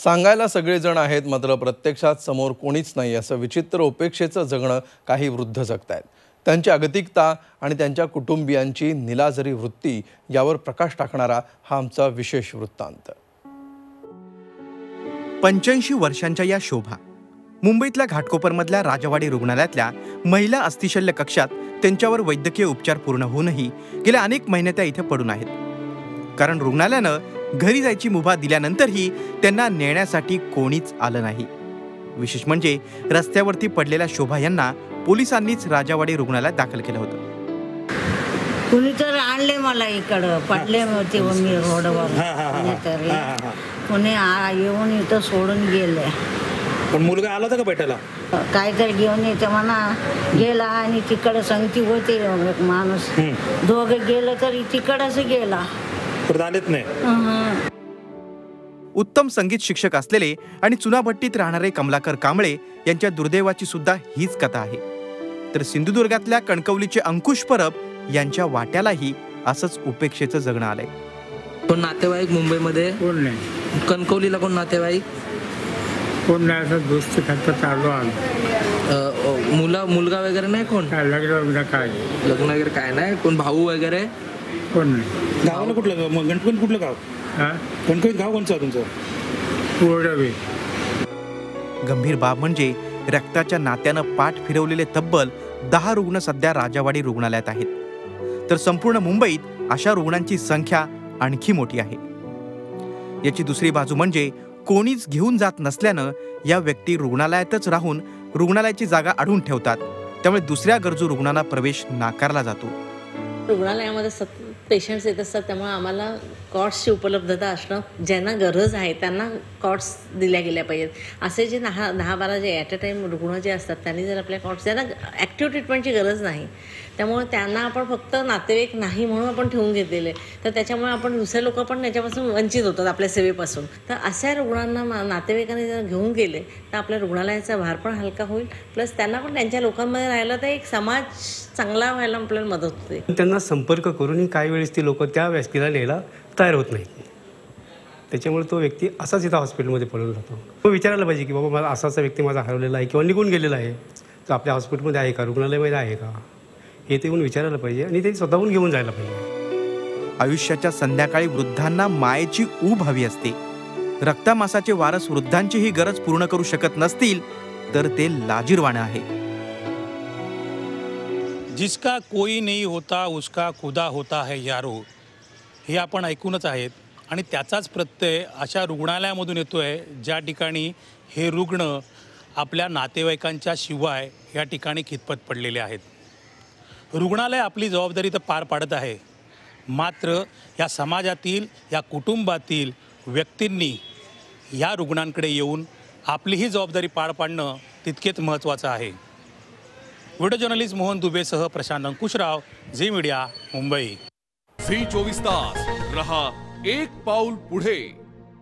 सांगायला सगळेजण आहेत, मात्र प्रत्यक्षात समोर कोणीच नाही असं विचित्र उपेक्षेचं जगणं काही वृद्ध जगतायत। त्यांची अगतिकता आणि त्यांच्या कुटुंबियांची निलाजरी वृत्ती यावर प्रकाश टाकणारा हा आमचा विशेष वृत्तांत। 85 वर्षांच्या या शोभा मुंबईतल्या घाटकोपरमधल्या राजवाडी रुग्णालयातल्या महिला अस्थिशल्य कक्षात त्यांच्यावर वैद्यकीय उपचार पूर्ण होऊनही गेल्या अनेक महिने त्या इथे पडून आहेत। कारण रुग्णालयानं घरी जायची मुभा दिल्यानंतरही त्यांना नेण्यासाठी कोणीच आलं नाही। विशेष म्हणजे रस्त्यावरती पडलेल्या शोभा यांना पोलिसांनीच राजवाडी रुग्णालयात दाखल केलं होतं। कुणी तर आणले मला इकडं, पडले होते मी रोडवर, कोणी येऊन इथं सोडून गेले। पण मुलगा आला होता का भेटायला? काहीतरी घेऊन येते म्हणा, गेला आणि तिकडे संगती होते माणूस, दोघं गेलं तरी तिकडच गेला, परत आलेच नाही। उत्तम संगीत शिक्षक असलेले आणि चुनाभट्टीत राहणारे कमलाकर कांबळे यांच्या दुर्दैवाची सुद्धा हीच कथा आहे। तर सिंधुदुर्गातल्या कणकवलीचे अंकुश परब यांच्या वाट्यालाही असंच उपेक्षेचं जगणं आलंय। कोण नातेवाईक मुंबईमध्ये? कोण नाही। कणकवलीला कोण नातेवाईक? कोण नाही, असं दोस्त खातं चालू आलं। मुलगा वगैरे नाही? कोण लग्न वगैरे काय नाही? कोण भाऊ वगैरे? कोण नाही। गावाला कुठलं? मग गणपती कुठलं गाव? गणपती गाव कोणचं तुमचं? वडवे। गंभीर बाब म्हणजे रक्ताच्या नात्यानं पाठ फिरवलेले तब्बल 10 रुग्ण सध्या राजावाडी रुग्णालयात आहेत। तर संपूर्ण मुंबईत अशा रुग्णांची संख्या आणखी मोठी आहे। याची दुसरी बाजू म्हणजे कोणीच घेऊन जात नसल्यानं या व्यक्ती रुग्णालयातच राहून रुग्णालयाची जागा अडवून ठेवतात। त्यामुळे दुसऱ्या गरजू रुग्णांना प्रवेश नाकारला जातो। रुग्णालयामध्ये पेशंट्स येत असतात, त्यामुळे आम्हाला कॉट्सची उपलब्धता असणं, ज्यांना गरज आहे त्यांना कॉट्स दिल्या गेल्या पाहिजेत। असे जे 10-12 जे ॲट अ टाईम रुग्ण जे असतात त्यांनी जर आपल्या कॉट्स, ज्यांना ॲक्टिव्ह ट्रीटमेंटची गरज नाही, त्यामुळे त्यांना आपण फक्त नातेवाईक नाही म्हणून आपण ठेवून घेतलेले, तर त्याच्यामुळे आपण दुसरे लोक पण त्याच्यापासून वंचित होतात आपल्या सेवेपासून। तर अशा रुग्णांना नातेवाईकांनी जर घेऊन गेले तर आपल्या रुग्णालयाचा भार पण हलका होईल, प्लस त्यांना पण त्यांच्या लोकांमध्ये राहिलं तर एक समाज चांगला व्हायला आपल्याला मदत होते। त्यांना संपर्क करूनही काही वेळेस ती लोक त्या व्यक्तीला न्यायला तयार होत नाहीत। त्याच्यामुळे तो व्यक्ती असाच इथं हॉस्पिटलमध्ये पडून राहतो। तो विचारायला पाहिजे की बाबा मला असाचा व्यक्ती माझा हरवलेला आहे किंवा निघून गेलेला आहे, तर आपल्या हॉस्पिटलमध्ये आहे का, रुग्णालयामध्ये आहे का, हे ते येऊन विचारायला पाहिजे आणि ते स्वतःहून घेऊन जायला पाहिजे। आयुष्याच्या संध्याकाळी वृद्धांना मायेची ऊब हवी असते। रक्तामासाचे वारस वृद्धांची ही गरज पूर्ण करू शकत नसतील तर ते लाजिरवाणं आहे। जिसका कोई नहीं होता उसका खुदा होता है यारो, हे आपण ऐकूनच आहेत आणि त्याचाच प्रत्यय अशा रुग्णालयामधून येतोय ज्या ठिकाणी हे रुग्ण आपल्या नातेवाईकांच्या शिवाय या ठिकाणी खितपत पडलेले आहेत। रुग्णालय आपली जबाबदारी तर पार पाडत आहे, मात्र या समाजातील, या कुटुंबातील व्यक्तींनी या रुग्णांकडे येऊन आपलीही जबाबदारी पार पाडणं तितकेच महत्त्वाचं आहे। व्हिडिओ जर्नलिस्ट मोहन दुबेसह प्रशांत अंकुशराव, झी मीडिया, मुंबई। झी 24 तास रहा एक पाऊल पुढे।